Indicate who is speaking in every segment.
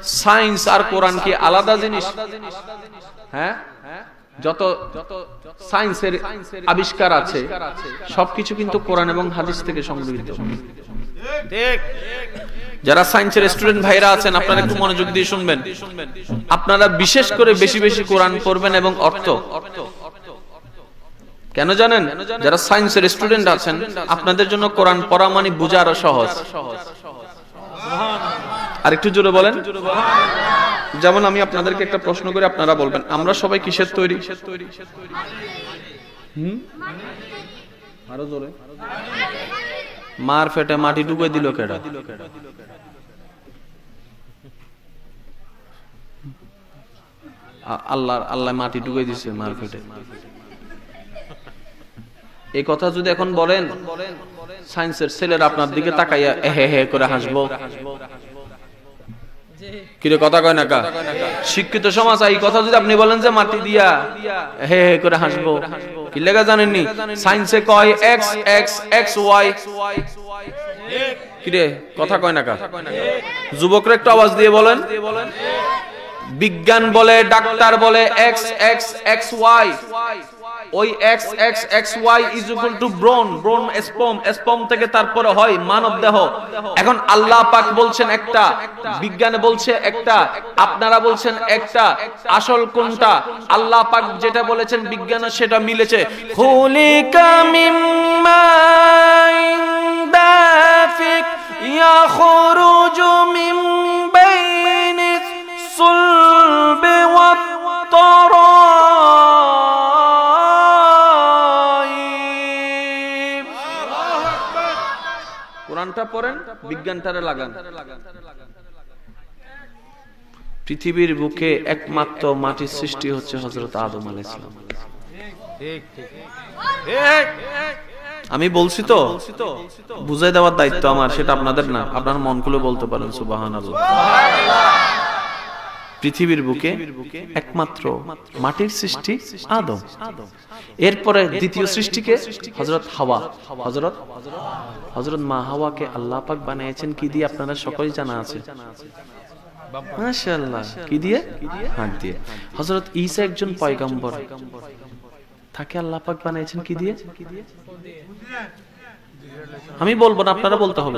Speaker 1: Science আর কোরআন কি আলাদা জিনিস? হ্যাঁ, যত সায়েন্সের আবিষ্কার আছে সবকিছু কিন্তু কোরআন এবং হাদিস থেকে সংগৃহীত। ঠিক। যারা সায়েন্সের স্টুডেন্ট ভাইরা আছেন আপনারা একটু মনোযোগ দিয়ে শুনবেন। আপনারা বিশেষ করে বেশি বেশি কোরআন পড়বেন এবং অর্থ। কেন জানেন? যারা সায়েন্সের স্টুডেন্ট আছেন আপনাদের জন্য কোরআন পড়া মানে বোঝা আরো সহজ। আর একটু জোরে বলেন। যেমন আমি আপনাদেরকে একটা প্রশ্ন করে আপনারা বলবেন, আমরা সবাই কিসের তৈরি? আরো জোরে। মার ফেটে মাটি ডুবে দিল কেডা? আল্লাহ, আল্লাহ মাটি ডুবে দিছে মার ফেটে। এই কথা যদি এখন বলেন সায়েন্সের ছেলেরা আপনার দিকে তাকাইয়া হে হে করে হাসবো। কিরে কথা কয় না কা? শিক্ষিত সমাজ এই কথা যদি আপনি বলেন যে মাটি দিয়া হে হে করে হাসবো, কি লেখা জানেননি? সায়েন্সে কয় এক্স এক্স এক্স ওয়াই। কিরে কথা কয় না কা? যুবকরা একটু আওয়াজ দিয়ে বলেন। বিজ্ঞান বলে, ডাক্তার বলে এক্স এক্স এক্স ওয়াই। ওই X X X Y is equal to ব্রোন, ব্রোন স্পর্ম, স্পর্ম থেকে তারপরে হয় মানব দেহ। এখন আল্লাহ পাক বলছেন একটা, বিজ্ঞানে বলছে একটা, আপনারা বলছেন একটা। আসল কোনটা? আল্লাহ পাক যেটা বলেছেন বিজ্ঞানে সেটা মিলেছে। খুলিকা মিম মাইন দাফিক ইয়াখরুজু মিন বাইনিস সুলবি ওয়াত তারাইব। কোরআনটা পড়েন, বিজ্ঞানটারে লাগান। পৃথিবীর বুকে একমাত্র মাটির সৃষ্টি হচ্ছে হযরত আদম আলাইহিস সালাম। ঠিক ঠিক ঠিক। আমি বলছি তো, বুঝাই দেওয়ার দায়িত্ব আমার, সেটা আপনাদের না। আপনার মন খুলে বলতে পারেন সুবহানাল্লাহ। পৃথিবীর বুকে একমাত্র মাটির সৃষ্টি আদম। এরপরে দ্বিতীয় সৃষ্টিকে হযরত হাওয়া, হযরত মা হাওয়াকে আল্লাহ পাক বানিয়েছেন কি দিয়ে? আপনারা সকলেই জানা আছে, মাশাআল্লাহ। কি দিয়ে? হাত দিয়ে। হযরত ঈসা একজন পয়গম্বর, তাকে আল্লাহ পাক বানিয়েছেন কি দিয়ে? আমি বলবো না, আপনারা বলতে হবে।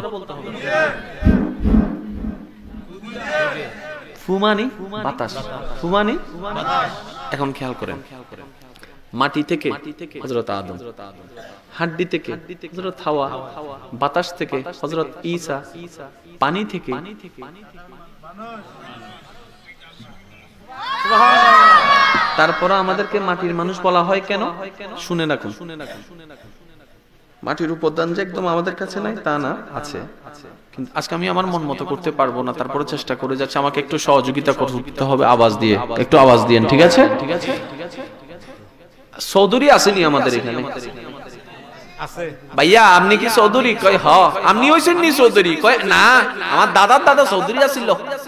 Speaker 1: ফুমানি বাতাস, ফুমানি। এখন খেয়াল করেন, মাটি থেকে হযরত আদম, হাড্ডি থেকে হযরত হাওয়া, বাতাস থেকে হযরত ঈসা, পানি থেকে তারপর আমাদেরকে মাটির মানুষ বলা হয় কেন? শুনে রাখুন। মাটির উপাদান যে একদম আমাদের কাছে নাই তা না, আছে। কিন্তু আজকে আমি আমার মন মতো করতে পারবো না, তারপরে চেষ্টা করে যাচ্ছে। আমাকে একটু সহযোগিতা করতে হবে আওয়াজ দিয়ে। একটু আওয়াজ দিয়েন, ঠিক আছে? চৌধুরী আসেনি আমাদের এখানে? ভাইয়া আপনি কি চৌধুরী? কয় হ। আপনি হইছেন নি চৌধুরী? কয় না, আমার দাদার দাদা চৌধুরী আছিল।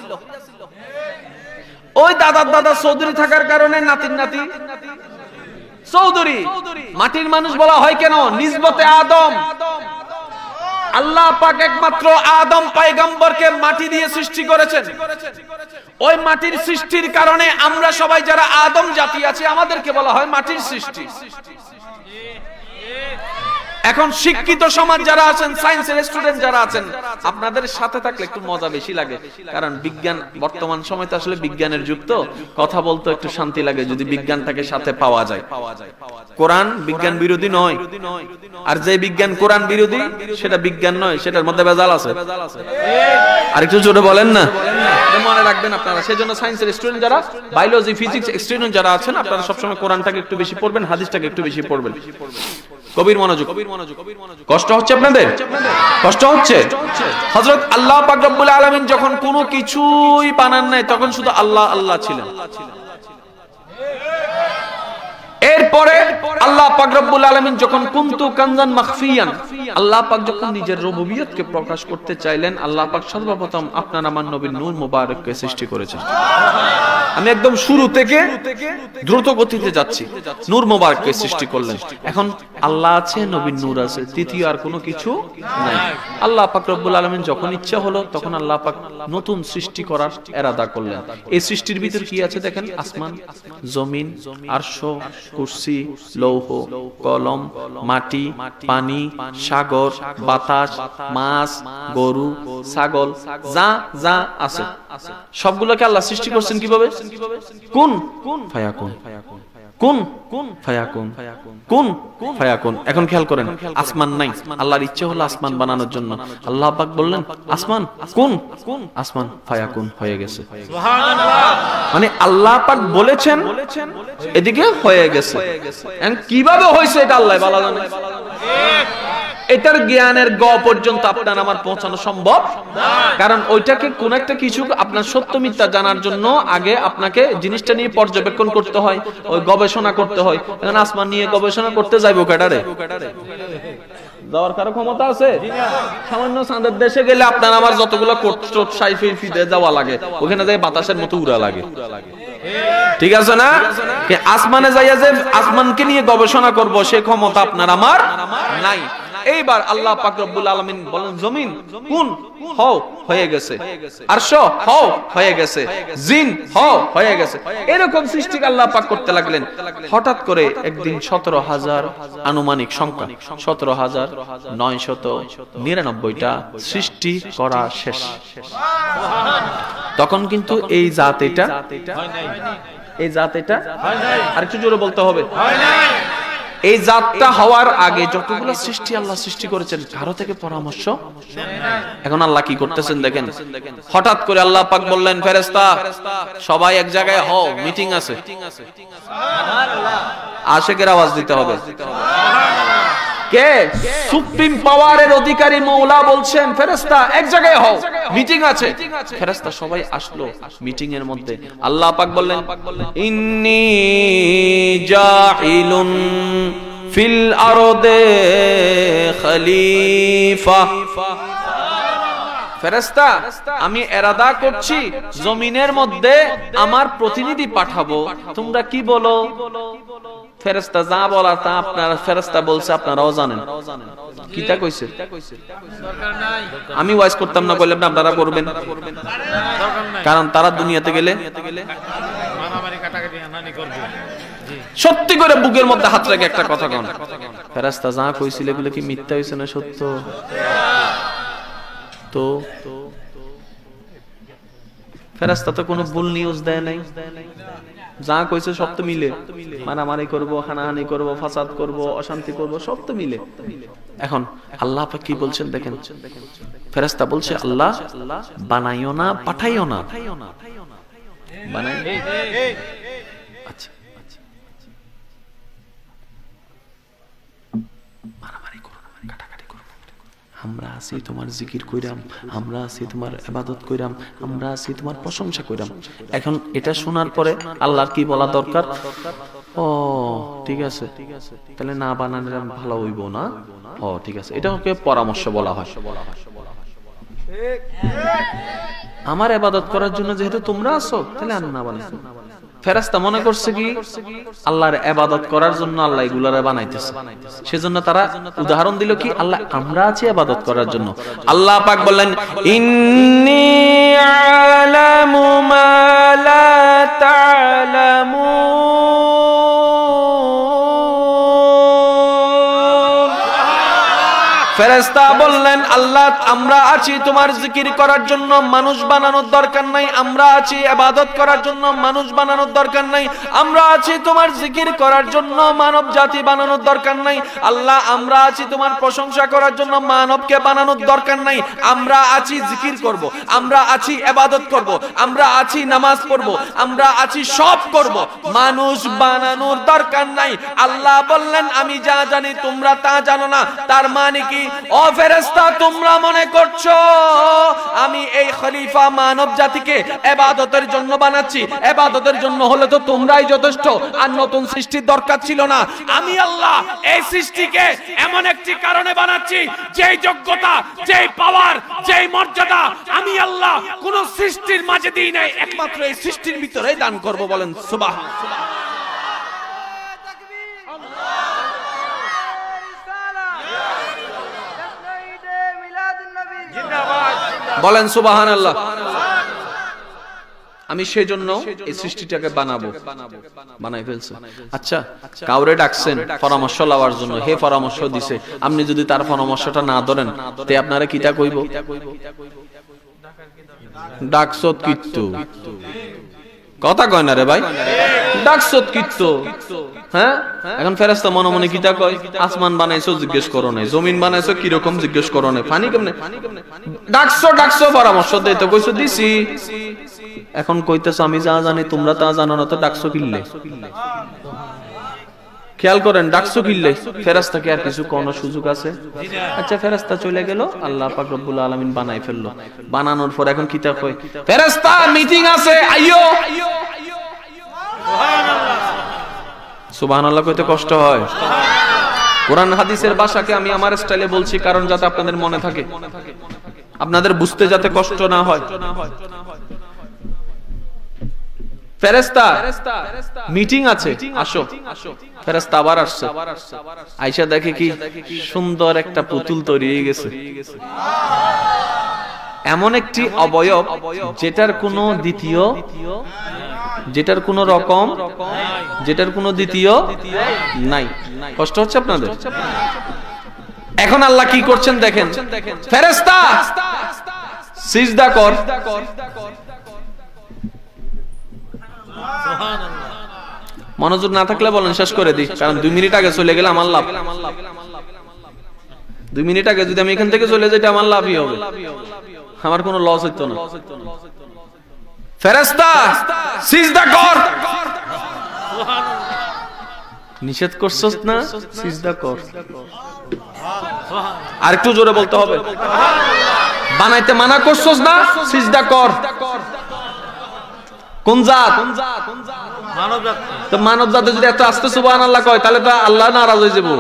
Speaker 1: ওই দাদার দাদা চৌধুরী থাকার কারণে নাতির নাতি চৌধুরী। মাটির মানুষ বলা হয় কেন? নিসবতে আদম। আল্লাহ পাক একমাত্র আদম পয়গম্বরকে মাটি দিয়ে সৃষ্টি করেছেন। ওই মাটির সৃষ্টির কারণে আমরা সবাই যারা আদম জাতি আছি আমাদেরকে বলা হয় মাটির সৃষ্টি। এখন শিক্ষিত সমাজ যারা আছেন, সায়েন্সের স্টুডেন্ট যারা আছেন, আপনাদের সাথে থাকলে একটু মজা বেশি লাগে। কারণ বিজ্ঞান, বর্তমান সময় তো আসলে বিজ্ঞানের যুগ, তো কথা বলতে একটু শান্তি লাগে যদি বিজ্ঞানটাকে সাথে পাওয়া যায়। কোরআন বিজ্ঞান বিরোধী নয়, আর যে বিজ্ঞান কোরআন বিরোধী সেটা বিজ্ঞান নয়, সেটার মধ্যে ভেজাল আছে। আর একটু জোরে বলেন না, মনে রাখবেন আপনারা। সেজন্য সায়েন্সের স্টুডেন্ট যারা, বায়োলজি ফিজিক্স স্টুডেন্ট যারা আছেন, আপনারা সবসময় কোরআনটাকে একটু বেশি পড়বেন, হাদিসটাকে একটু বেশি পড়বেন। কবির মনোযোগ। কষ্ট হচ্ছে আপনাদের? কষ্ট হচ্ছে? হযরত আল্লাহ পাক রব্বুল আলামিন যখন কোনো কিছুই বানান নাই তখন শুধু আল্লাহ আল্লাহ ছিলেন। এরপরে আল্লাহ পাক রব্বুল আলামিন যখন কুনতু কানজান মাখফিয়ান, আল্লাহ পাক যখন নিজের রুবুবিয়তকে প্রকাশ করতে চাইলেন, আল্লাহ পাক সর্বপ্রথম আপনার আমার নবীর নূর মুবারককে সৃষ্টি করেছেন। আমি একদম শুরু থেকে দ্রুত গতিতে যাচ্ছি। নূর মুবারককে সৃষ্টি করলেন। এখন আল্লাহ আছে, নবীর নূর আছে, তৃতীয় আর কোনো কিছু নাই। আল্লাহ পাক রব্বুল আলামিন যখন ইচ্ছা হলো তখন আল্লাহ পাক নতুন সৃষ্টি করার ইরাদা করলেন। এই সৃষ্টির ভিতর কি আছে দেখেন, আসমান, জমিন, আরশ, কুরসি, লৌহ, কলম, মাটি, পানি, সাগর, বাতাস, মাছ, গরু, ছাগল, যা যা আছে সবগুলোকে আল্লাহ সৃষ্টি করছেন কিভাবে? কুন ফায়াকুন, কুন ফায়াকুন, কুন ফায়াকুন। এখন খেয়াল করেন, আসমান নাই, আল্লাহর ইচ্ছা হলো আসমান বানানোর জন্য। আল্লাহ পাক বললেন আসমান কুন, আসমান ফায়াকুন হয়ে গেছে। সুবহানাল্লাহ। মানে আল্লাহ পাক বলেছেন, এদিকে হয়ে গেছে। কিভাবে হয়েছে এটা আল্লাহ ভালো জানে। এটার জ্ঞানের গ পর্যন্ত আপনার আমার পৌঁছানো সম্ভব না, কারণ ওইটাকে কোন একটা কিছু আপনার সত্য মিথ্যা জানার জন্য আগে আপনাকে জিনিসটা নিয়ে পর্যবেক্ষণ করতে হয়, ওই গবেষণা করতে হয়। এখন আসমান নিয়ে গবেষণা করতে যাইবো কেডারে? যাওয়ার কারো ক্ষমতা আছে? সামান্য চাঁদের দেশে গেলে আপনার আমার যতগুলো কোট সাইফে ফিদে যাওয়া লাগে, ওখানে যাই বাতাসের মতো উড়া লাগে। ঠিক আছে না? আসমানে যাইয়া যে আসমানকে নিয়ে গবেষণা করব সে ক্ষমতা আপনার আমার নাই। এইবার আল্লাহ পাক রব্বুল আলামিন বলেন জমিন কুন হও, হয়ে গেছে। আরশ হও, হয়ে গেছে। জিন হও, হয়ে গেছে। এরকম সৃষ্টি আল্লাহ পাক করতে লাগলেন। হঠাৎ করে একদিন 17,000 আনুমানিক সংখ্যা 17,999টা সৃষ্টি করা শেষ। তখন কিন্তু এই জাত এটা এই জাত এটা আরেকটু জোরে বলতে হবে, এই জাতটা হওয়ার আগে যতগুলো সৃষ্টি আল্লাহ সৃষ্টি করেছেন কারো থেকে পরামর্শ। এখন আল্লাহ কি করতেছেন দেখেন, হঠাৎ করে আল্লাহ পাক বললেন ফেরেশতা সবাই এক জায়গায় হও, মিটিং আছে। আশিকের আওয়াজ দিতে হবে। কে? সুপ্রিম পাওয়ারের অধিকারী মওলা বলছেন ফেরেশতা এক জায়গায় হও, মিটিং আছে। ফেরেশতা সবাই আসলো মিটিং এর মধ্যে। আল্লাহ পাক বললেন ইন্নী জাইলুন ফিল আরদে খলিফা। ফেরেশতা আমি ইরাদা করছি জমিনের মধ্যে আমার প্রতিনিধি পাঠাবো, তোমরা কি বলো? ফেরেশতা যা বলার তা আপনারা, ফেরেশতা বলছে আপনারাও জানেন। কিটা কইছে? আমি ওয়াজ করতাম না, কইলাম না আপনারা করবেন, কারণ তারা দুনিয়াতে গেলে সত্যি করে বুকের মধ্যে হাত রেখে একটা কথা কন, ফেরেশতা যা কইছিল এগুলো কি মিথ্যা হইছে না সত্য? তো ফেরেশতা তো কোনো ভুল নিউজ দেয় নাই, যা কইছে সব তো মিলে। মারামারি করব, হানাহানি করব, ফাসাদ করব, অশান্তি করব, সব তো মিলে। এখন আল্লাহ পাক কি বলছেন দেখেন, ফেরেশতা বলছে আল্লাহ বানাইও না, পাঠাইও না। বানাই আচ্ছা মারামারি করো না, কাটাকাটি করো, আমরা আছি তোমার জিকির কইরাম, আমরা আছি তোমার ইবাদত কইরাম, আমরা আছি তোমার প্রশংসা কইরাম। এখন এটা শোনার পরে আল্লাহর কি বলা দরকার? ও ঠিক আছে, তাহলে না বানালে ভালো হইব না। ও ঠিক আছে, এটাকে পরামর্শ বলা হয়। আমার ইবাদত করার জন্য যেহেতু তোমরা আছো, তাহলে আর না বানাইছো। ফেরেশতা মনে করছে কি আল্লাহর ইবাদত করার জন্য আল্লাহ এগুলারে বানাইতেছে, সেজন্য তারা উদাহরণ দিল কি আল্লাহ আমরা আছি ইবাদত করার জন্য। আল্লাহ পাক বললেন ইন্নী আ'লামু মা লা তা'লামুন। ফেরেশতা বললেন আল্লাহ আমরা আছি তোমার জিকির করার জন্য, মানুষ বানানোর দরকার নাই। আমরা আছি ইবাদত করার জন্য, মানুষ বানানোর দরকার নাই। আমরা আছি তোমার জিকির করার জন্য, মানব জাতি বানানোর দরকার নাই। আল্লাহ আমরা আছি তোমার প্রশংসা করার জন্য, মানবকে বানানোর দরকার নাই। আমরা আছি জিকির করব, আমরা আছি ইবাদত করব, আমরা আছি নামাজ পড়ব, আমরা আছি সব করব, মানুষ বানানোর দরকার নাই। আল্লাহ বললেন আমি যা জানি তোমরা তা জানো না। তার মানে কি ও ফেরেশতা তোমরা মনে করছো আমি এই খলিফা মানব জাতিকে ইবাদতের জন্য বানাচ্ছি, ইবাদতের জন্য হলে তো তোমরাই যথেষ্ট, আর নতুন সৃষ্টির দরকার ছিল না। আমি আল্লাহ এই সৃষ্টিকে এমন একটি কারণে বানাচ্ছি যেই যোগ্যতা, যেই পাওয়ার, যেই মর্যাদা আমি আল্লাহ কোন সৃষ্টির মাঝে দিই নাই, একমাত্র এই সৃষ্টির ভিতরেই দান করব। বলেন সুবহানাল্লাহ। বলেন সুবহানাল্লাহ। আমি সেই জন্য এই সৃষ্টিটাকে বানাবো, বানাই ফেলছে। আচ্ছা, কাউরে ডাকছেন পরামর্শ লওয়ার জন্য, হে পরামর্শ দিছে, আপনি যদি তার পরামর্শটা না ধরেন তে আপনারা কিটা কইব? ডাকছত কিত্তু, কথা কয় না রে ভাই, ডাকছত কিত্তু। হ্যাঁ, এখন ফেরেশতা মনে মনে কিটা কয়? আসমান বানাইছো জিজ্ঞেস করো নাই, জমিন বানাইছো কি রকম জিজ্ঞেস করো নাই, পানি কেমনে? ডাকছো পরামর্শ দেই তো কইছো দিছি। এখন কইতেছ আমি যা জানি তোমরা তা জানো না, তো ডাকছো কিল্লে? খেয়াল করেন, ডাকছো কিল্লে? ফেরেশতাকে আর কিছু কোন সুযোগ আছে? আচ্ছা, ফেরেশতা চলে গেল, আল্লাহ পাক রব্বুল আলামিন বানাই ফেললো। বানানোর পর এখন কিতা কয়? ফেরেশতা মিটিং আছে, আইয়ো। সুবহানাল্লাহ কইতে কষ্ট হয়। কোরআন হাদিসের ভাষাকে আমি আমার স্টাইলে বলছি, কারণ যাতে আপনাদের মনে থাকে, আপনাদের বুঝতে যাতে কষ্ট না হয়। ফেরেশতা মিটিং আছে, আসো। ফেরেশতা আবার আসছে, আয়েশা দেখে কি সুন্দর একটা পুতুল তৈরি হয়ে গেছে। এমন একটি অবয়ব যেটার কোনো দ্বিতীয়, যেটার কোনো রকম, যেটার কোনো দ্বিতীয় নাই। কষ্ট হচ্ছে আপনাদের? এখন আল্লাহ কি করছেন দেখেন, ফেরেশতা সিজদা কর। মনোযোগ না থাকলে বলেন, শেষ করে দিই, কারণ 2 মিনিট আগে চলে গেলে আমার লাভ। 2 মিনিট আগে যদি আমি এখান থেকে চলে যাই, আমার লাভই হবে, আমার কোনো লস হইতো না। ফেরেশতা সিজদা কর। নিষেধ করছস না, সিজদা কর। আর একটু জোরে বলতে হবে। বানাইতে মানা করছস না, সিজদা কর। কোন জাত? মানব জাত। তো মানব জাতে যদি এত আস্তে সুবহানাল্লাহ কয়, তাহলে তো আল্লাহ নারাজ হয়ে যাবে।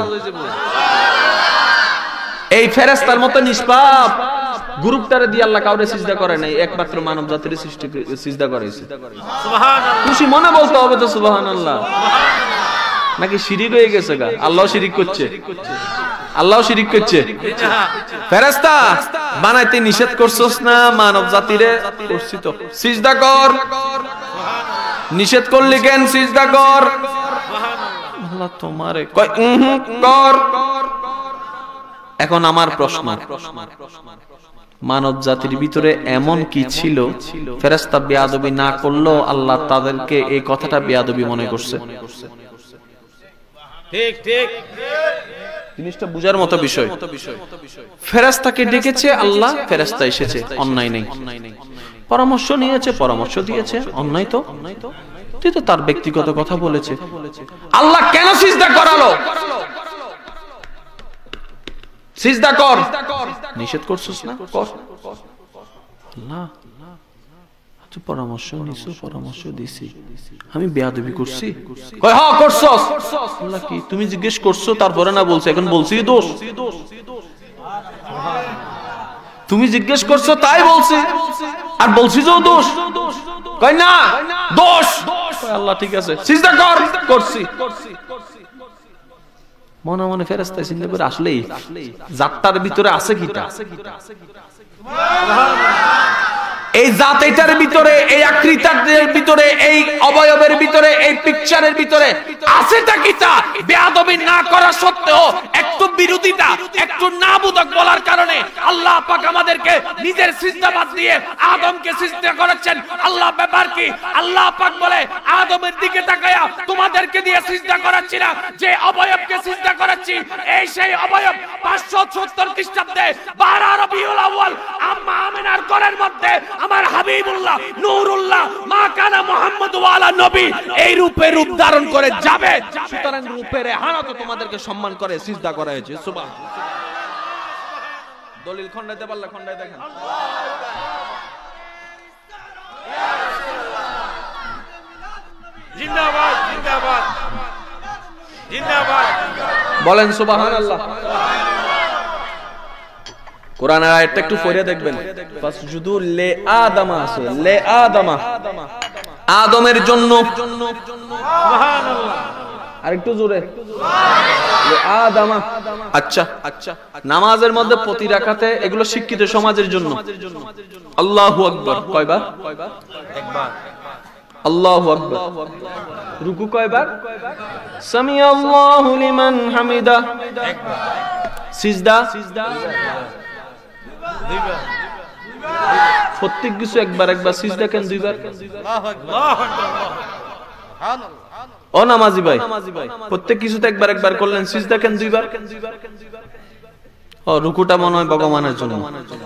Speaker 1: এই ফেরেশতার মতো নিষ্পাপ গ্রুপটারে দিয়ে আল্লাহ কাউরে সিজদা করে নাই, একমাত্র মানব জাতির সৃষ্টি সিজদা করেছে। সুবহানাল্লাহ। খুশি মনে বলতে হবে তো সুবহানাল্লাহ। নাকি শিরিক হয়ে গেছে গা? আল্লাহ শিরিক করছে, আল্লাহ শিরিক করছে। ফেরেশতা বানাইতে নিষেধ করছস না, মানব জাতিরে করছি তো, সিজদা কর। নিষেধ করলি কেন? সিজদা কর। আল্লাহ তোমারে কয় কর। এখন আমার প্রশ্ন, মানব জাতির ভিতরে এমন কি ছিল ফেরেশতা বেয়াদবি না করলেও আল্লাহ তাদেরকে এই কথাটা বেয়াদবি মনে করছে? ঠিক ঠিক, জিনিসটা বুঝার মতো বিষয়। ফেরেশতাকে ডেকেছে আল্লাহ, ফেরেশতা এসেছে, অন্যায় নেই। পরামর্শ নিয়েছে, পরামর্শ দিয়েছে, অন্যায় তো তুই তো তার ব্যক্তিগত কথা বলেছে। আল্লাহ কেন সিজদা করালো? সিজদা কর। নিষেধ করছিস না, কর। না, তুই পরামর্শ নিছো, পরামর্শ দিছি, আমি বেয়াদবি করছি? কয় হ্যাঁ করছস। আল্লাহ কি তুমি জিজ্ঞেস করছো তারপরে না বলছো, এখন বলছি দোষ? তুমি জিজ্ঞেস করছো তাই বলছি, আর বলছি যে দোষ? কয় না দোষ। আল্লাহ ঠিক আছে, সিজদা কর। করছি। মনে মনে ফেরেশতা চিন্তা করে, আসলেই জাতটার ভিতরে আছে কিটা? এই জাত এটার ভিতরে, এই আকৃতির ভিতরে, এই অবয়বের ভিতরে, এই পিকচারের ভিতরে আছেটা কিটা? বেয়াদবি না করা সত্ত্বেও একটু বিরোধিতা, একটু নাবুদক বলার কারণে আল্লাহ পাক আমাদেরকে নিজের সিজদাবাদ দিয়ে আদমকে সিজদা করেছেন। আল্লাহ ব্যাপার কি? আল্লাহ পাক বলে আদমের দিকে তাকায়া তোমাদেরকে দিয়ে সিজদা করাচ্ছি না, যে অবয়বকে সিজদা করাচ্ছি এই সেই অবয়ব 570 খ্রিস্টাব্দে 12 রবিউল আউয়াল আম্মা আমিনার ঘরের মধ্যে আমার হাবিবুল্লাহ নূরুল্লাহ মা কানা মুহাম্মদ ওয়ালা নবী এই রূপে রূপ ধারণ করে যাবে। সুতরাং রূপের হানা তো তোমাদেরকে সম্মান করে সিজদা করা হয়েছে। সুবহানাল্লাহ। দলিল খন্ডাইতে পারলে খন্ডাই দেখেন।
Speaker 2: জিন্দাবাদ জিন্দাবাদ জিন্দাবাদ
Speaker 1: বলেন সুবহানাল্লাহ। কোরআনের আয়াতটা একটু পড়ে দেখবেন। ফাসজুদু লি আদামা আছে, লি আদামা, আদমের জন্য।
Speaker 2: সুবহানাল্লাহ।
Speaker 1: আরেকটু জোরে, লি আদামা। আচ্ছা আচ্ছা, নামাজের মধ্যে প্রতি রাকাতে এগুলো শিক্ষিত সমাজের জন্য। আল্লাহু আকবার কয়বার?
Speaker 2: একবার।
Speaker 1: আল্লাহু আকবার। রুকু কয়বার? সামি আল্লাহু লিমান হামিদা
Speaker 2: একবার।
Speaker 1: সিজদা
Speaker 2: দুইবার।
Speaker 1: প্রত্যেক কিছু একবার একবার, সিজদা কেন দুইবার?
Speaker 2: আল্লাহু আকবার আল্লাহু আকবার সুবহানাল্লাহ।
Speaker 1: ও নামাজি ভাই, প্রত্যেক কিছুতে একবার একবার করলেন, সিজদা কেন দুইবার? ও রুকুটা মনে হয় ভগবানের জন্য।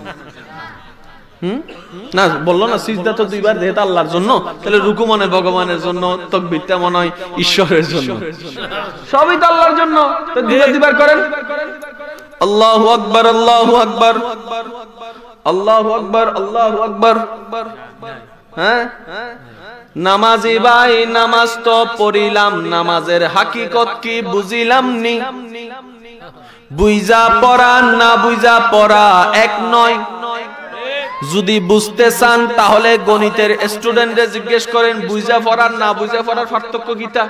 Speaker 1: না বললো না সিজদা তো দুইবার, যেহেতু আল্লাহর জন্য, তাহলে রুকু মনে ভগবানের জন্য, তাকবীরটা মনে হয় ঈশ্বরের জন্য, সবই তো আল্লাহর জন্য, তো দুইবার করেন। আল্লাহু আকবার আল্লাহু আকবার আল্লাহু আকবার আল্লাহু আকবার। হ্যাঁ নামাজি ভাই, নামাজ তো পড়িলাম, নামাজের হাকিকত কি বুঝিলাম নি। বুইজা পড়া না বুইজা পড়া এক নয়। যদি বুঝতে চান তাহলে গণিতের স্টুডেন্টদের জিজ্ঞেস করেন, বুঝা পড়ার না বুঝা পড়ার পার্থক্য কিটা।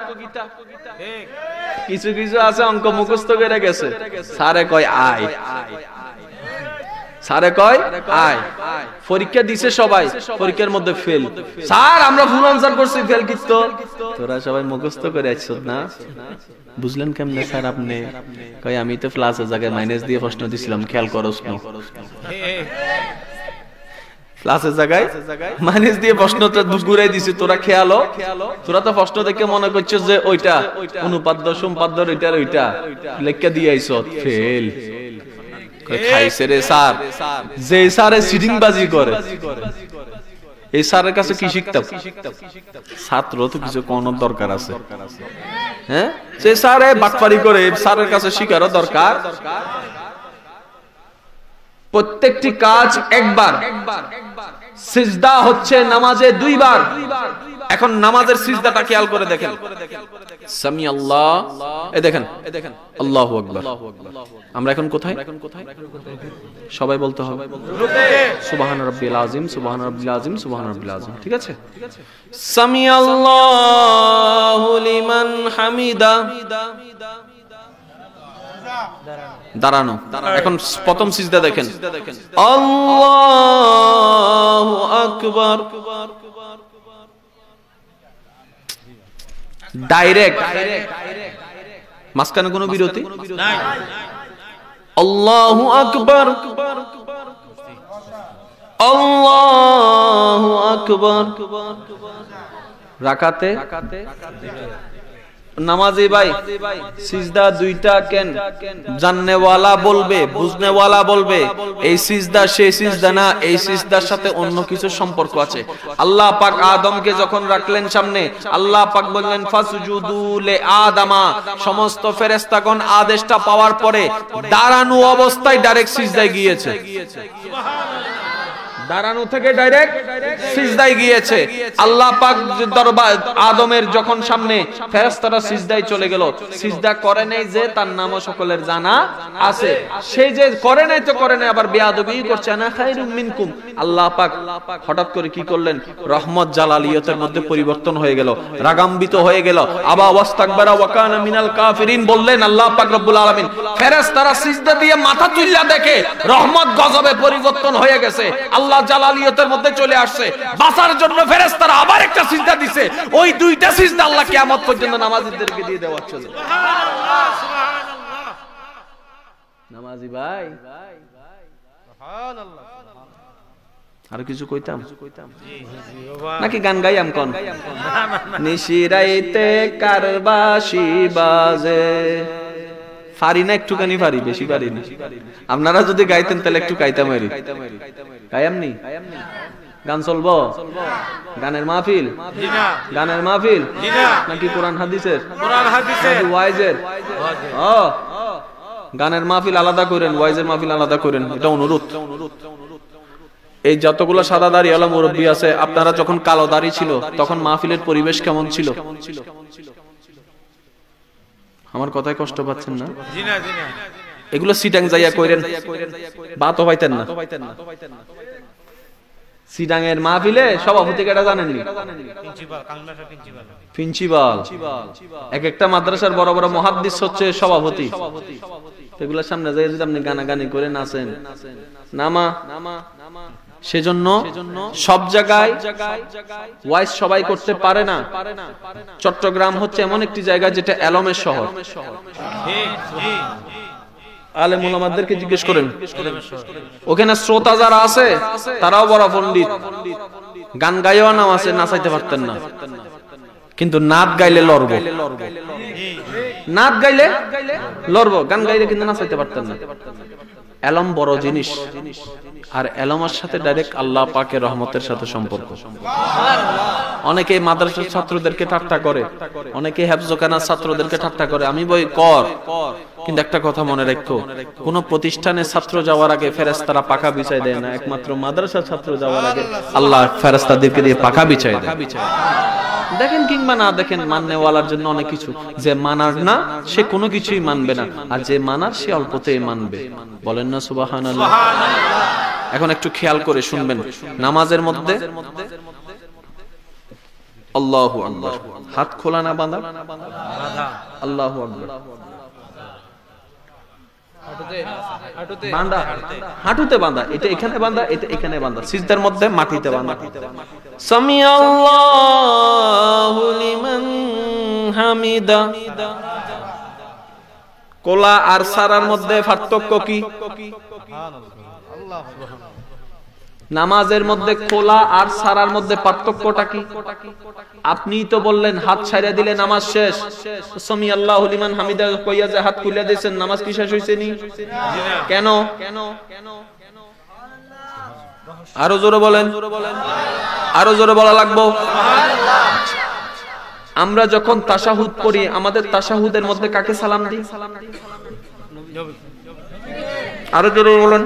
Speaker 1: কিছু কিছু আছে অঙ্ক মুখস্থ করে গেছে, স্যারে কয় আয়, স্যারে কয় আয়, পরীক্ষা দিছে সবাই, পরীক্ষার মধ্যে ফেল। স্যার আমরা ভুল আনসার করছি, ফেল কিন্তু তোরা সবাই মুখস্থ করে আসছো না। বুঝলেন কেমনে স্যার আপনি? কয় আমি তো ক্লাসের জায়গায় মাইনাস দিয়ে প্রশ্ন দিছিলাম, খেয়াল করস না। ক্লাসের জায়গায় মাইনাস দিয়ে প্রশ্নটা ঘুরাই দিছি, তোরা খেয়ালো। তোরা তো প্রশ্ন দেখে মনে করছো যে ওইটা অনুপাদ্য সম্পাদ্য ওইটার ওইটা লেখা দিয়ে আইছো, ফেল। খাইছে রে স্যার, যে স্যারে সিটিং বাজি করে, এই স্যারের কাছে কি শিখতাম? ছাত্র তো কিছু কোন দরকার আছে? হ্যাঁ, সে স্যারে বাটপারি করে, স্যারের কাছে শিখারও দরকার। প্রত্যেকটি কাজ একবার, সিজদা হচ্ছে নামাজে দুইবার। এখন নামাজের সিজদাটা খেয়াল করে দেখেন। সামি আল্লাহ, এই দেখেন আল্লাহু আকবার। আমরা এখন কোথায়? সবাই বলতে হবে সুবহান রাব্বিল আযীম, সুবহান রাব্বিল আযীম, সুবহান রাব্বিল আযীম। ঠিক আছে? সামি আল্লাহু লিমান হামিদা। দাঁড়ানো। এখন প্রথম সিজদা দেখেন, আল্লাহু আকবার। ডাইরেক্ট, মাঝখানে কোনো বিরতি নাই। আল্লাহু আকবার আল্লাহু আকবার। রাকাতে নামাজি ভাই সিজদা দুইটা কেন? জাননেওয়ালা বলবে, বুঝনেওয়ালা বলবে এই সিজদা সেই সিজদা না, এই সিজদার সাথে অন্য কিছু সম্পর্ক আছে। আল্লাহ পাক আদমকে যখন রাখলেন সামনে, আল্লাহ পাক বললেন ফাসজুদু লি আদামা। সমস্ত ফেরেশতাগণ আদেশটা পাওয়ার পরে দাঁড়ানো অবস্থায় ডাইরেক্ট সিজদায় গিয়েছে। দাঁড়ানো থেকে ডাইরেক্ট সিজদায় গিয়েছে। আল্লাহ পাক দরবার আদমের যখন সামনে, ফেরেশতারা সিজদায় চলে গেল। সিজদা করে নাই যে তার নামও সকলের জানা আছে, সেই যে করে নাই তো করে নাই, আবার বেয়াদবি করছে, আনা খায়রুম মিনকুম। আল্লাহ পাক হঠাৎ করে কি করলেন? রহমত জালালিয়তের মধ্যে পরিবর্তন হয়ে গেল, রাগাম্বিত হয়ে গেল। আবা ওয়াস্তাকবারা ওয়া কানা মিনাল কাফিরিন বললেন আল্লাহ পাক রব্বুল আলামিন। ফেরেশতারা সিজদা দিয়ে মাথা তুইলা দেখে রহমত গজবে পরিবর্তন হয়ে গেছে, আল্লাহ জালালিয়তের মধ্যে চলে আসছে। বাঁচার জন্য ফেরেশতারা আবার একটা সিজদা দিছে। ওই দুইটা সিজদা আল্লাহ কিয়ামত পর্যন্ত নামাজীদেরকে দিয়ে দেওয়া হচ্ছে।
Speaker 2: সুবহানাল্লাহ সুবহানাল্লাহ।
Speaker 1: নামাজি ভাই
Speaker 2: সুবহানাল্লাহ।
Speaker 1: আর কিছু কইতাম নাকি গান গাইয়াম? কোন নিশিরাইতে কারবাসি বাজে। পারি না, একটুখানি পারি, বেশি পারি না। আপনারা যদি গাইতেন তাহলে একটু গাইতাম। গায়ামনি গান চলবো? গানের মাহফিল? গানের মাহফিল নাকি কোরআন হাদিসের?
Speaker 2: কোরআন হাদিসের,
Speaker 1: ওয়াইজের? ও গানের মাহফিল আলাদা করেন, ওয়াইজের মাহফিল আলাদা করেন, এটা অনুরোধ। এই যতগুলো সাদা দাড়িওয়ালা মুরব্বী আছে, আপনারা যখন কালো দাড়ি ছিল তখন মাহফিলের পরিবেশ কেমন ছিল? আমার কথায় কষ্ট পাচ্ছেন না?
Speaker 2: জি না, জি না।
Speaker 1: এগুলো সিটাং যাইয়া কইরেন, বাতও পাইতেন না। সিটাং এর মাহফিলে সভাপতি কেটা জানেননি?
Speaker 2: প্রিন্সিপাল, কাংনাসা প্রিন্সিপাল।
Speaker 1: প্রিন্সিপাল। এক একটা মাদ্রাসার বড় বড় মুহাদ্দিস হচ্ছে সভাপতি। এগুলোর সামনে যাই যদি আপনি গানাগানি করে নাচেন, নামা। সেজন্য সব জায়গায় ওয়াইজ সবাই করতে পারে না। চট্টগ্রাম হচ্ছে এমন একটি জায়গা যেটা এলমের শহর। আলেম উলামাদেরকে জিজ্ঞেস করেন, ওখানে শ্রোতা যারা আছে তারাও বড় পণ্ডিত, গান গাইও নাম আছে, নাচাইতে পারতেন না, কিন্তু নাচ গাইলে লড়বো, নাচ গাইলে লড়বো, গান গাইলে কিন্তু নাচাইতে পারতেন না। এলম বড় জিনিস, আর এলমের সাথে ডাইরেক্ট আল্লাহ পাকের রহমতের সাথে সম্পর্ক। অনেকে মাদ্রাসার ছাত্রদেরকে ঠাট্টা করে, অনেকে হেফজখানার ছাত্রদেরকে ঠাট্টা করে, আমি বই কর, কিন্তু একটা কথা মনে রাখো, কোন প্রতিষ্ঠানে ছাত্র যাওয়ার আগে ফেরেশতারা পাকা বিছাই দেয় না, একমাত্র মাদ্রাসার ছাত্র যাওয়ার আগে আল্লাহ ফেরেশতাদেরকে দিয়ে পাকা বিছাই দেয়। দেখেন কিংবা না দেখেন, মাননেওয়ালার জন্য অনেক কিছু, যে মানার না সে কোনো কিছুই মানবে না, আর যে মানার সে অল্পতেই মানবে। বলেন না সুবহানাল্লাহ। এখন একটু খেয়াল করে শুনবেন, নামাজের মধ্যে আল্লাহু আকবার, হাত খোলা না বাঁধা? আল্লাহু আকবার, বাঁধা, হাঁটুতে বাঁধা, এটা এখানে বাঁধা, এটা এখানে বাঁধা, সিজদার মধ্যে মাটিতে বাঁধা। সামি আল্লাহু লিমান হামিদা। কোলা আর সারার মধ্যে পার্থক্য কি? নামাজের মধ্যে কোলা আর সারার মধ্যে পার্থক্যটা কি? আপনি তো বললেন হাত ছাইড়া দিলে নামাজ শেষ, সামি আল্লাহু লিমান হামিদা কইয়া যে হাত খুলে দিয়েছেন, নামাজ কি শেষ হইছে নি? কেন? আরো জোরে বলেন, আরো জোরে বলা লাগবে। আমরা যখন তাশাহুদ পড়ি, আমাদের তাশাহুদের মধ্যে কাকে সালাম দিই? আরো জোরে বলেন।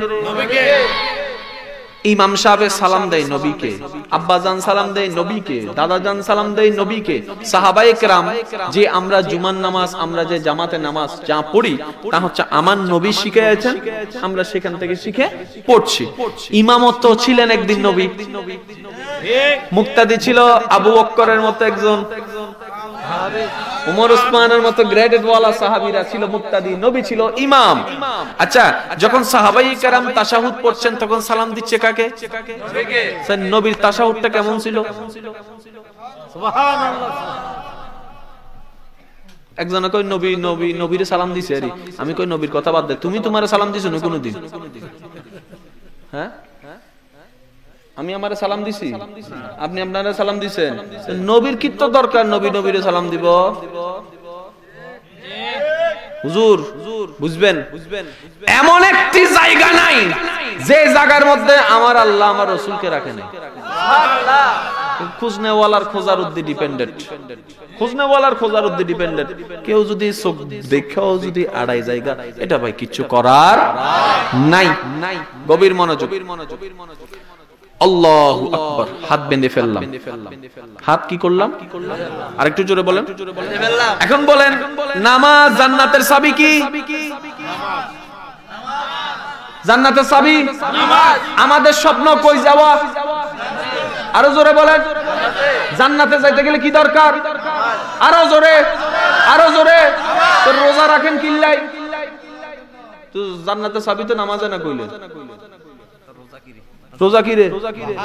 Speaker 1: ইমাম সাহেব সালাম দেয় নবীকে, আব্বাজান সালাম দেয় নবীকে, দাদাজান সালাম দেয় নবীকে। সাহাবায়ে কেরাম যে আমরা জুমার নামাজ, আমরা যে জামাতে নামাজ যা পড়ি, তা হচ্ছে আমার নবী শিখিয়েছেন, আমরা সেখান থেকে শিখে পড়ছি। ইমামত ছিলেন একদিন নবী, মুক্তাদি ছিল আবু বকরের মতো একজন, উমর উসমানের মতো গ্রেডেড ওয়ালা সাহাবীরা ছিল মুক্তাদি, নবী ছিল ইমাম। আচ্ছা, যখন সাহাবায়ে কেরাম তাশাহুদ পড়ছেন তখন সালাম দিচ্ছে কাকে? নবীর তাশাহুদটা কেমন ছিল?
Speaker 2: সুবহানাল্লাহ।
Speaker 1: একজন কই নবী নবী নবীরে সালাম দিছে, আরে আমি কই নবীর কথা বাদ দে, তুমি তোমারে সালাম দিছো না কোনদিন? হ্যাঁ, আমি আমারে সালাম দিছি, আপনি আপনারে সালাম দিছেন, নবীর কি তো দরকার নবী নবীরে সালাম দিব? হুজুর বুঝবেন, এমন একটি জায়গা নাই যে জায়গার মধ্যে আমার আল্লাহ আমার রাসূলকে রাখে নাই। সুবহানাল্লাহ। খুঁজনেওয়ালার খোঁজার উদ্দি ডিপেন্ডেন্ট, খুঁজনেওয়ালার খোঁজার উদ্দি ডিপেন্ডেন্ট। কেউ যদি চোখ দেখেও যদি আড়াই জায়গা, এটা ভাই কিছু করার নাই। গভীর মনোযোগ। আল্লাহু আকবার, হাত বেঁধে ফেললাম। হাত কি করলাম? আরেকটু জোরে বলেন। এখন বলেন, নামাজ জান্নাতের চাবি কি? জান্নাতের চাবি নামাজ। আমাদের স্বপ্ন কই যাওয়া? আরো জোরে বলেন। জান্নাতে যাইতে গেলে কি দরকার? আরো জোরে, আরো জোরে। তো রোজা রাখেন কিল্লাই, তো জান্নাতের চাবি তো নামাজে না কইলেন। রোজা কি রে?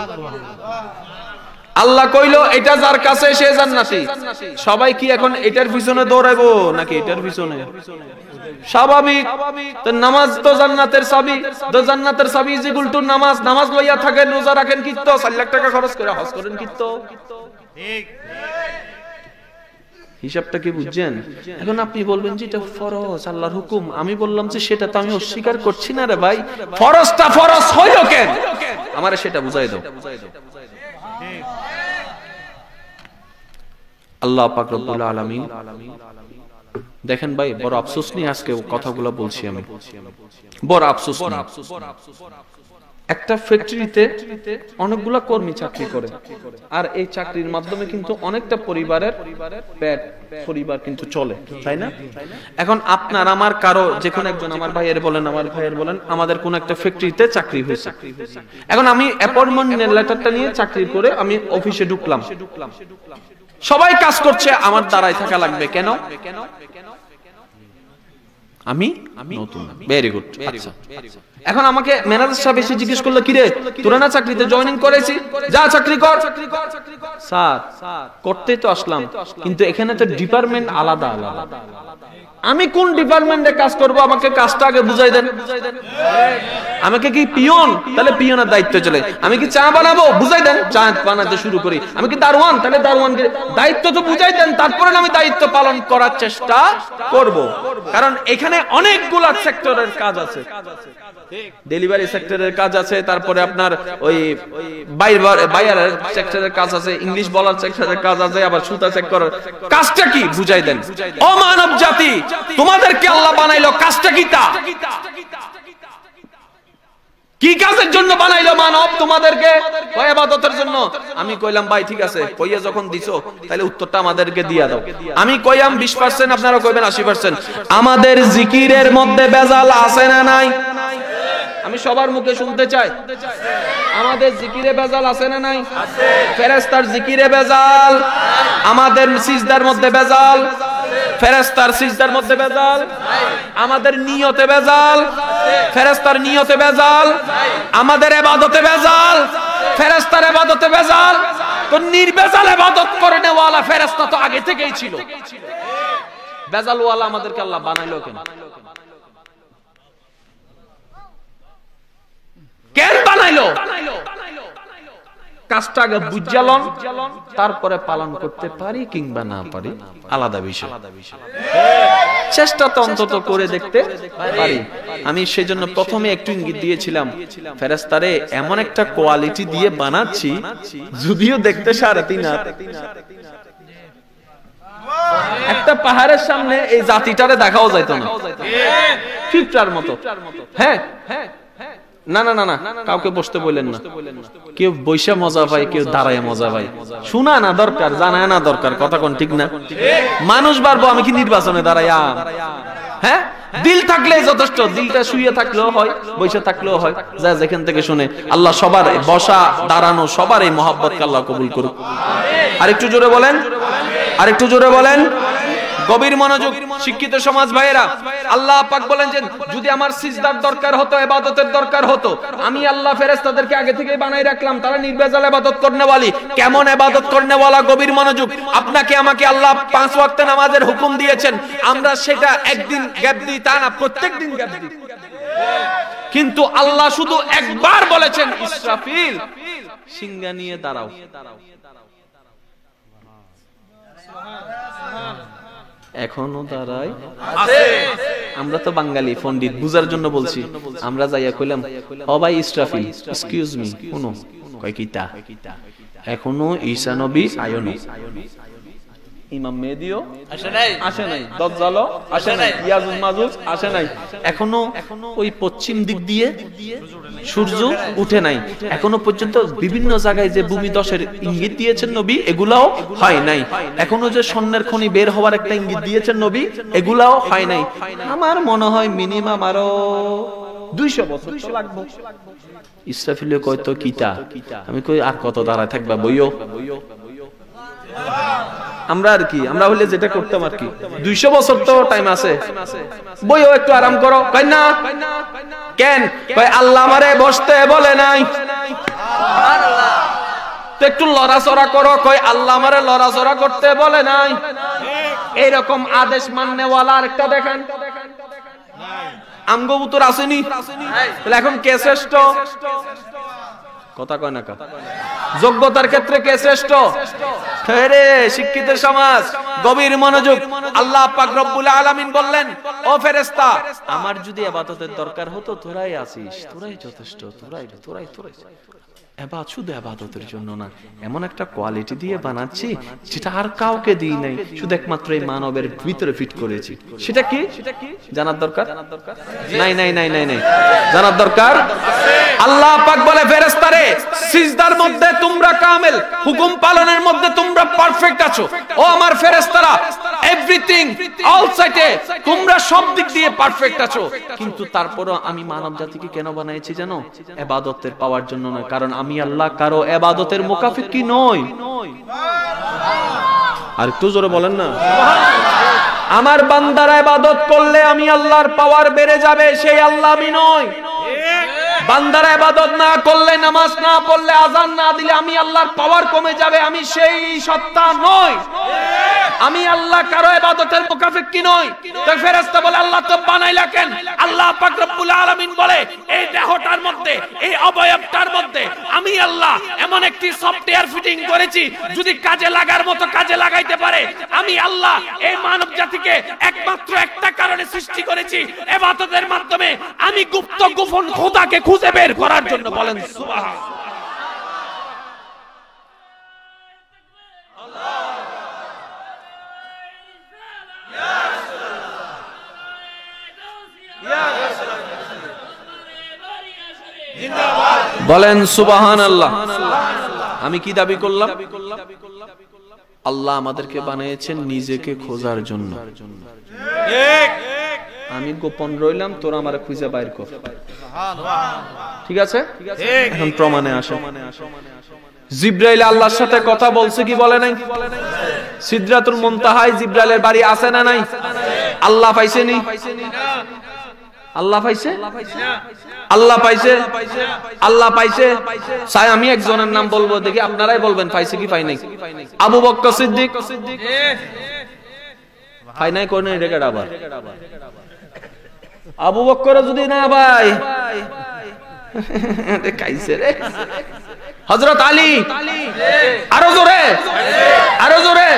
Speaker 1: আল্লাহ কইলো এটা যার কাছে সে জান্নাতি। সবাই কি এখন এটার পিছনে দৌড়াইবো নাকি এটার পিছনে? স্বাভাবিক। তো নামাজ তো জান্নাতের চাবি, তো জান্নাতের চাবি যে গুলটুর নামাজ, নামাজ লইয়া থাকেন, রোজা রাখেন কিত্ত, 4 লাখ টাকা খরচ করে হজ করেন কিত্ত। ঠিক, হিসাবটা কি বুঝছেন? এখন আপনি বলবেন যে এটা ফরজ, আল্লাহর হুকুম। আমি বললাম যে সেটা তো আমি অস্বীকার করছি না রে ভাই, ফরজটা ফরজ হইল কেন আমারে সেটা বুঝাই দাও। আল্লাহ পাক রব্বুল আলামিন দেখেন ভাই, বড় আফসোস নিয়ে আজকে কথাগুলো বলছি আমি, বড় আফসোস। একটা ফ্যাক্টরিতে অনেকগুলা কর্মী চাকরি করে, আর এই চাকরির মাধ্যমে কিন্তু অনেকটা পরিবারের পেট পরিবার কিন্তু চলে, তাই না? এখন আপনার আমার কারো যে কোনো একজন, আমার ভাইয়ের বলেন আমাদের কোন একটা ফ্যাক্টরিতে চাকরি হয়েছে। এখন আমি অ্যাপয়েন্টমেন্ট লেটারটা নিয়ে চাকরি করে আমি অফিসে ঢুকলাম, সবাই কাজ করছে, আমার দাঁড়ায় থাকা লাগবে কেন? আমি নতুন। Very good. এখন আমাকে ম্যানেজার সাহেব এসে জিজ্ঞেস করলো, কিরে তোরা না চাকরিতে জয়েনিং করেছি, যা চাকরি কর। স্যার করতেই তো আসলাম, কিন্তু এখানে তো ডিপার্টমেন্ট আলাদা আলাদা, আমি কোন ডিপার্টমেন্টে কাজ করব আমাকে কাজটা আগে বুঝাই দেন। আমাকে কি পিয়ন, তাহলে পিয়নের দায়িত্ব চলে। আমি কি চা বানাবো, বুঝাই দেন, চা বানাতে শুরু করি। আমি কি দারোয়ান, তাহলে দারোয়ানকে দায়িত্ব তো বুঝাই দেন, তারপরে আমি দায়িত্ব পালন করার চেষ্টা করব। কারণ এখানে অনেকগুলা সেক্টরের কাজ আছে, ডেলিভারি সেক্টরের কাজ আছে, তারপরে আপনার ওই বাইরের সেক্টরের কাজ আছে, ইংলিশ বলার সেক্টরের কাজ আছে, আবার সুতা সেক্টরের কাজটা কি বুঝাই দেন। ও মানব জাতি, তোমাদেরকে আল্লাহ বানাইলো কাজটা কি? তা কি কাজের জন্য বানাইলো মানব তোমাদেরকে? ইবাদতের জন্য। আমি কইলাম ভাই ঠিক আছে, কইয়া যখন দিছো তাহলে উত্তরটা আমাদেরকে দিয়া দাও। আমি কইলাম 20%, আপনারা কইবেন 80%। আমাদের জিকিরের মধ্যে ভেজাল আছে না নাই? আমি সবার মুখে শুনতে চাই, আমাদের জিকিরে ভেজাল আছে না নাই? ফেরেশতার জিকিরে ভেজাল, আমাদের সিজদার মধ্যে ভেজাল, ফেরেশতার সিজদার মধ্যে ভেজাল, আমাদের নিয়তে ভেজাল, ফেরেশতার নিয়তে ভেজাল, আমাদের ইবাদতে ভেজাল, ফেরেশতার ইবাদতে ভেজাল। তো নির্ভেজাল ইবাদত করনে ওয়ালা ফেরেশতা তো আগে থেকেই ছিল, ভেজাল ওয়ালা আমাদেরকে আল্লাহ বানাইলো কেন? কেন বানাইলো? কাজটা আগে বুঝালন, তারপরে পালন করতে পারি কিংবা না পারি আলাদা বিষয়, চেষ্টা তো অন্তত করে দেখতে পারি। আমি সেজন্য প্রথমে একটু ইঙ্গিত দিয়েছিলাম, ফেরেশতারে এমন একটা কোয়ালিটি দিয়ে বানাচ্ছি, যদিও দেখতে 3.5 হাত, একটা পাহাড়ের সামনে এই জাতিটারে দেখাও যাইতো না, ফিফটার মতো। হ্যাঁ না না না না, কাউকে বসতে বললেন না, কেউ বৈশা মজা পায়, কেউ দাঁড়ায় মজা পায়। শোনা না দরকার, জানা না দরকার, কথা কোন ঠিক না? মানুষ বাড়বো, আমি কি নির্বাচনে দাঁড়াইয়া? হ্যাঁ, দিল থাকলে যথেষ্ট, দিলটা শুয়ে থাকলেও হয়, বৈশা থাকলেও হয়, যা যেখান থেকে শুনে। আল্লাহ সবার বসা দাঁড়ানো সবার এই মহব্বতকে আল্লাহ কবুল করুক। আরেকটু জোরে বলেন, আরেকটু জোরে বলেন। গভীর মনোযোগ শিক্ষিত সমাজ ভাইয়েরা, আল্লাহ পাক বলেন যে যদি আমার সিজদার দরকার হতো, ইবাদতের দরকার হতো, আমি আল্লাহ ফেরেশতাদেরকে আগে থেকে বানাই রাখলাম, তারা নির্ভেজাল ইবাদত করনেওয়ালি। কেমন ইবাদত করনেওয়ালা? গভীর মনোযোগ। আপনাকে আমাকে আল্লাহ 5 ওয়াক্ত নামাজের হুকুম দিয়েছেন, আমরা সেটা একদিন গ্যাপ দিই তা না, প্রত্যেকদিন গ্যাপ দিই। কিন্তু আল্লাহ শুধু একবার বলেছেন, ইসরাফিল সিংহা নিয়ে দাঁড়াও। এখনো দাঁড়াই আছে। আমরা তো বাঙালি পণ্ডিত, বুঝার জন্য বলছি। আমরা যাইয়া কইলাম, ও ভাই ইসরাফিল, এক্সকিউজ মি, শুনো। কয় কিতা? এখনো ঈসা নবী আয়নো, ইমাম মেহেদীও আসে নাই, দাজ্জালও আসে নাই, ইয়াজুজ মাজুজ আসে নাই, এখনো ওই পশ্চিম দিক দিয়ে সূর্য উঠে নাই, এখনো পর্যন্ত বিভিন্ন জায়গায় যে ভূমি দশের ইঙ্গিত দিয়েছেন নবী, এগুলাও হয় নাই। এখনো যে স্বর্ণের খনি বের হওয়ার একটা ইঙ্গিত দিয়েছেন নবী, এগুলাও হয় নাই। আমার মনে হয় মিনিমাম আরো 200 বছর তো লাগবে। ইসরাফিল কয় তো কিতা? আমি কই আর কত দাঁড়ায় থাকবা, বইও। আমরা আর কি, আমরা হলে যেটা করতাম আর কি, 200 বছর তো টাইম আছে, বইও একটু আরাম করো। কই না, কেন? কই আল্লাহ আমারে বসতে বলে নাই, তো একটু লড়াচড়া করো। কই আল্লাহ আমারে লড়াচড়া করতে বলে নাই। এইরকম আদেশ মাননেওয়ালা আরেকটা দেখান। আমগবুতর আসেনি, তাহলে এখন কে শ্রেষ্ঠ? কথা কয় না, যোগ্যতার ক্ষেত্রে কে শ্রেষ্ঠ? রে শিক্ষিত সমাজ, গভীর মনোযোগ। আল্লাহ পাক রব্বুল আলামিন বললেন, ও ফেরেশতা, আমার যদি ইবাদতের দরকার হতো, তোরাই আছিস, তোরাই যথেষ্ট, তোরাই। শুধু ইবাদতের জন্য না, এমন একটা কোয়ালিটি দিয়ে বানাচ্ছি যেটা আর কাউকে দিই নাই, শুধু একমাত্র এই মানবের ভিতরে ফিট করেছি। সেটা কি জানার দরকার নাই? নাই নাই নাই নাই জানার দরকার। আল্লাহ পাক বলে ফেরেশতারে, সিজদার মধ্যে তোমরা কামেল, হুকুম পালনের মধ্যে তোমরা পারফেক্ট আছো। ও আমার ফেরেশতারা, এভরিথিং অল সাইডে তোমরা সব দিক দিয়ে পারফেক্ট আছো, কিন্তু তারপরও আমি মানব জাতিকে কেন বানাইছি জানো? ইবাদতের পাওয়ার জন্য না, কারণ আমি আল্লাহ কারো ইবাদতের মুকাফিকি নই। আর একটু জোরে বলেন না। আমার বান্দারা ইবাদত করলে আমি আল্লাহর পাওয়ার বেড়ে যাবে, সেই আল্লাহ আমি নই। বান্দারা ইবাদত না করলে, নামাজ না পড়লে, আযান না দিলে আমি আল্লাহর পাওয়ার কমে যাবে, আমি সেই সত্তা নই। আমি আল্লাহ কারো ইবাদতের মুকাফিকি নই। তো ফেরেশতা বলে আল্লাহ তো বানাইলা কেন? আল্লাহ পাক রব্বুল আলামিন বলে, এই দেহটার মধ্যে, এই অবয়বটার মধ্যে আমি আল্লাহ এমন একটি সফটওয়্যার ফিটিং করেছি, যদি কাজে লাগার মতো কাজে লাগাইতে পারে। আমি আল্লাহ এই মানব জাতিকে একমাত্র একটা কারণে সৃষ্টি করেছি, ইবাদতের মাধ্যমে আমি গুপ্ত গোপন খোদাকে খুঁজে বের করার জন্য। বলেন সুবহানাল্লাহ। বলেন সুবহানাল্লাহ। আমি কি দাবি করলাম? আল্লাহ আমাদেরকে বানিয়েছেন নিজেকে খোঁজার জন্য। আমি গোপন রইলাম, তোরা আমারে খুঁজে বাইর কর। ঠিক আছে? এখন প্রমাণে আসে। জিবরাইল আল্লাহর সাথে কথা বলছে কি বলে নাই? সিদরাতুল মুনতাহায় জিবরাইলের বাড়ি আছে না নাই? আল্লাহ পাইছে নি? আল্লাহ পাইছে? আল্লাহ পাইছে? আল্লাহ পাইছে? চাই আমি একজনের নাম বলবো, দেখি আপনারাই বলবেন পাইছে কি পাই নাই। আবু বকর সিদ্দিক পাই নাই কোন রেকর্ড? আবার আবু বকর যদি না ভাই কাইছে রে। হযরত আলী, আরো জোরে, আরো জোরে।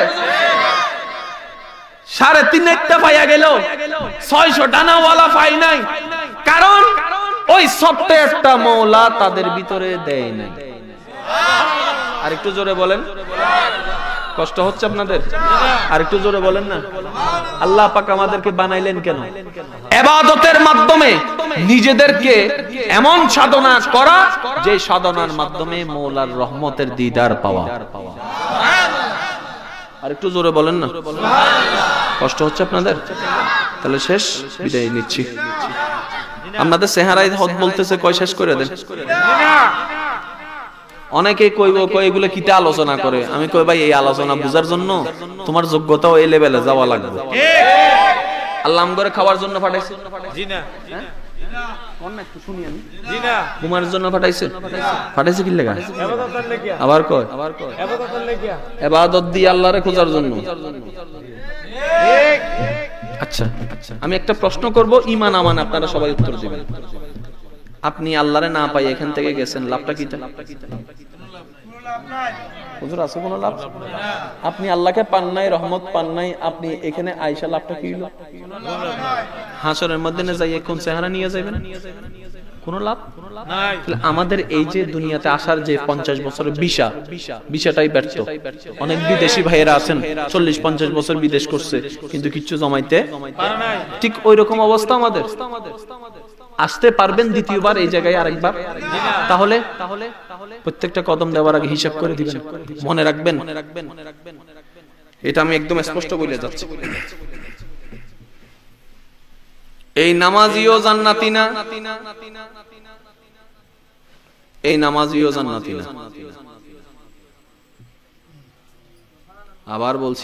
Speaker 1: 3.5টা পাইয়া গেল, 600 ডানাওয়ালা পাই নাই। কারণ ওই সফটওয়্যারটা মওলা তাদের ভিতরে দেয় নাই। আর একটু জোরে বলেন। কষ্ট হচ্ছে আপনাদের? আর একটু জোরে বলেন না। আল্লাহ পাক আমাদেরকে বানাইলেন কেন? ইবাদতের মাধ্যমে নিজেদেরকে এমন সাধনা করা, যে সাধনার মাধ্যমে মওলার রহমতের দিদার পাওয়া। আর একটু জোরে বলেন না। কষ্ট হচ্ছে আপনাদের? তাহলে শেষ, বিদায় নিচ্ছি। আপনাদের চেহারায় হদ বলতেছে, কয় শেষ করে দেন। অনেকে কইব, কই এগুলো কিতে আলোচনা করে। আমি কই ভাই, এই আলোচনা বুঝার জন্য তোমার যোগ্যতাও এই লেভেলে যাওয়া লাগবে। আল্লাহ আমগরে খাওয়ার জন্য পাঠাইছে? জি না। কোন একটু শুনি আমি। জি না। ঘুমার জন্য পাঠাইছে? পাঠাইছে কি লাগা? ইবাদতের লাগিয়া। আবার কয়? ইবাদতের লাগিয়া। ইবাদত দি আল্লাহরে খোঁজার জন্য। ঠিক। আচ্ছা, আমি একটা প্রশ্ন করব, ঈমান আমান আপনারা সবাই উত্তর দিবেন। আপনি আল্লাহরে না পাই এখান থেকে গেছেন, লাভটা কিটা? হুজুর আছে কোনো লাভ? আপনি আল্লাহকে পান নাই, রহমত পান নাই, আপনি এখানে আয়েশা, লাভটা কি হলো? হাসরের মধ্যে না যাইয়ে কোন চেহারা নিয়ে যাবেন? কোন লাভ নাই। আমাদের এই যে দুনিয়াতে আসার যে 50 বছরের ভিসাটাই ব্যর্থ। অনেক বিদেশি ভাইয়েরা আছেন 40-50 বছর বিদেশ করছে, কিন্তু কিচ্ছু জমাইতে পারে নাই। ঠিক ওই রকম অবস্থা আমাদের। আসতে পারবেন দ্বিতীয়বার এই জায়গায় আরেকবার? তাহলে প্রত্যেকটা কদম দেওয়ার আগে হিসাব করে দিবেন, মনে রাখবেন। এটা আমি একদম স্পষ্ট বলে যাচ্ছি। এই নামাজিও জান্নাতি না, এই নামাজিও জান্নাতি না। আবার বলছি,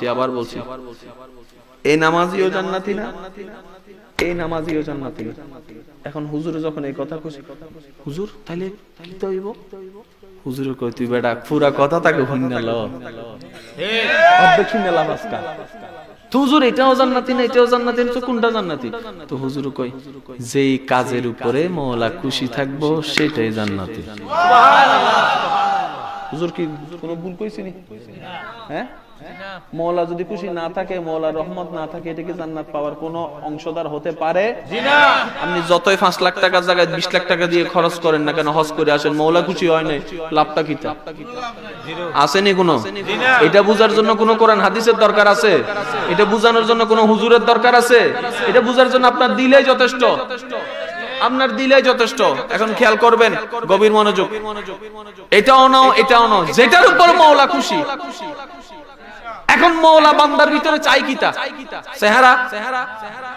Speaker 1: এই নামাজিও জান্নাতি না, এই নামাজিও জান্নাতি না। এখন হুজুর যখন এই কথা কইছে, হুজুর তাইলে কি হইব? হুজুর কই, তুই বেটা পুরা কথা তাকে শুননাল, অর্ধেক শুনলাম আজকে। তো হুজুর এটাও জান্নাতি না, এটাও জান্নাতি না, তো কোনটা জান্নাতি? তো হুজুর কই, যেই কাজের উপরে মওলা খুশি থাকবো সেটাই জান্নাতি। সুবহানাল্লাহ। হুজুর কি কোনো ভুল কইছিনি? হ্যাঁ, মওলা যদি খুশি না থাকে, মওলার রহমত না থাকে, এটা কি জান্নাত পাওয়ার কোনো অংশদার হতে পারে?
Speaker 2: জি না।
Speaker 1: আপনি যতই 5 লাখ টাকার জায়গায় 20 লাখ টাকা দিয়ে খরচ করেন না কেন, হজ করে আসেন, মওলা খুশি হয় নাই, লাভটা কিটা? আসেনি কোনো? এটা বুঝার জন্য কোনো কোরআন হাদিসের দরকার আছে? এটা বুঝানোর জন্য কোনো হুজুরের দরকার আছে? এটা বুঝার জন্য আপনার দিলেই যথেষ্ট, আপনার দিলেই যথেষ্ট। এখন খেয়াল করবেন, গভীর মনোযোগ। এটাও নাও, এটাও নাও, যেটার উপর মওলা খুশি। এখন মওলা বান্দার ভিতরে চাই কিটা? চেহারা?